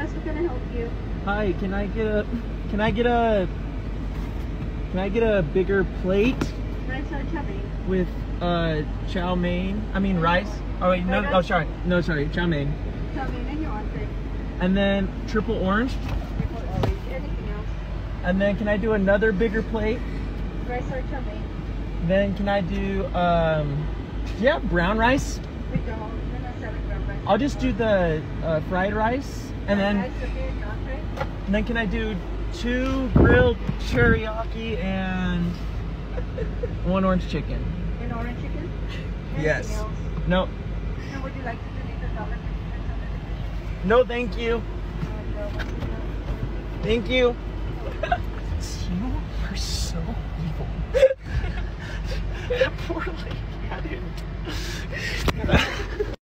Yes, how can I help you? Hi, can I get a bigger plate Rice or chow mein? with chow mein? I mean rice. Oh wait, no, oh sorry. No, sorry, chow mein. Chow mein and your entree. And then triple orange. Triple orange. Anything else? And then can I do another bigger plate? Rice or chow mein? Then can I do yeah, brown rice? We don't. We're not serving brown rice. I'll just do the fried rice. And then Rice or beer, entree? And then can I do 2 grilled teriyaki and 1 orange chicken? An orange chicken? Yes. Anything else? No. And would you like to donate $1.50? No, thank you. Thank you. You are so evil. That poor lady. I didn't.